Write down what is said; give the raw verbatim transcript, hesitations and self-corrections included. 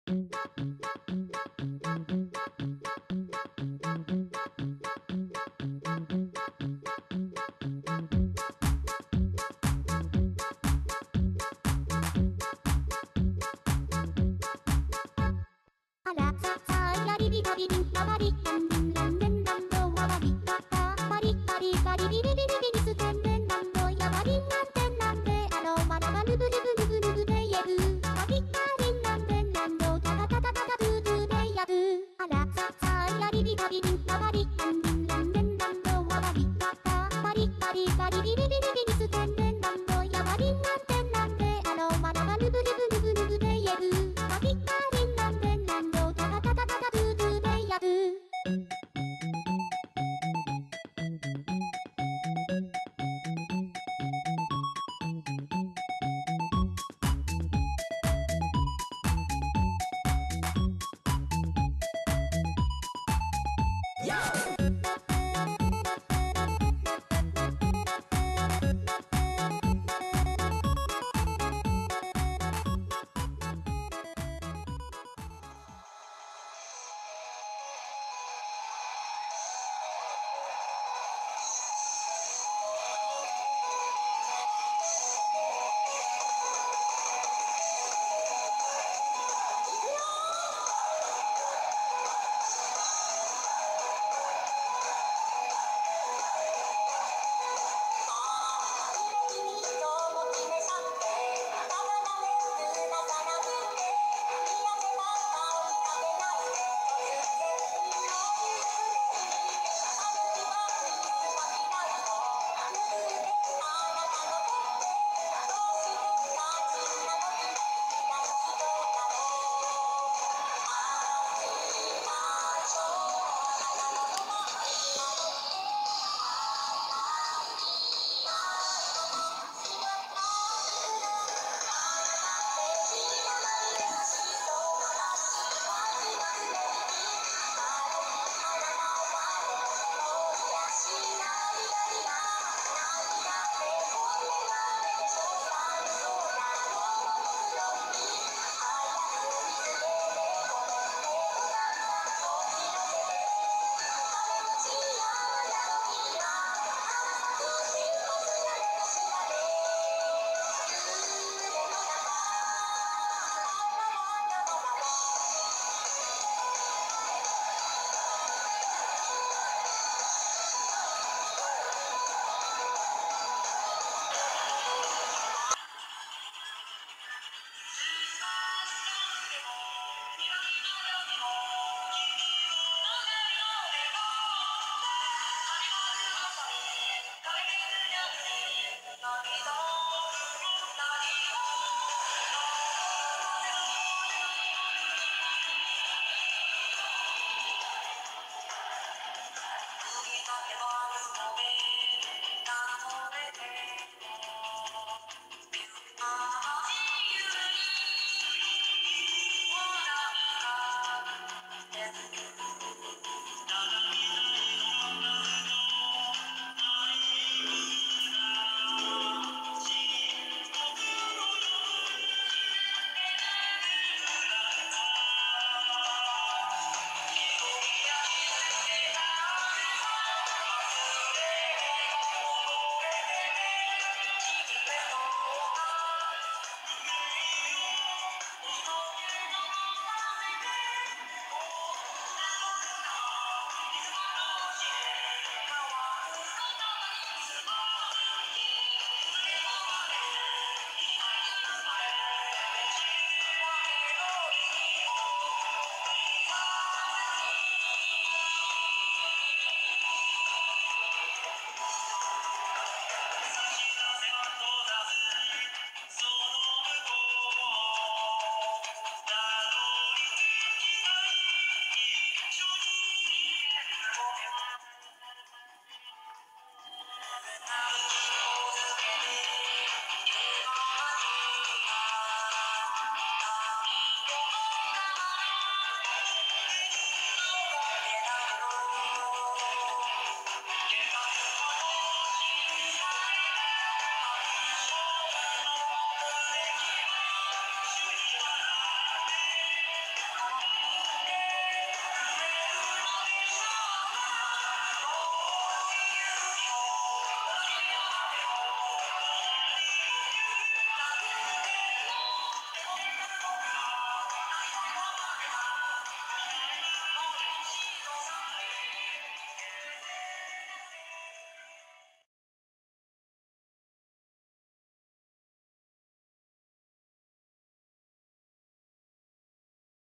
あらささやりびたびびんたばりたんびんらんでんだんどわわびたたばりたりばりびりびりびりすてんでんだんどやばりんなんてんなんであろまながるぶるぶるぶるぶでやるばりたりんなんでんなんどたたたたたたぶぶでやるあらささやりびたびびんたばりたんびんらんでんだんどわわびたたばりたりばりびりびりびりすてんでんだんどやばりんなんてんなんであろまながるぶるぶるぶるぶでやるばりたりんなんでんなんどたたたたたたブーブーでやる Yo!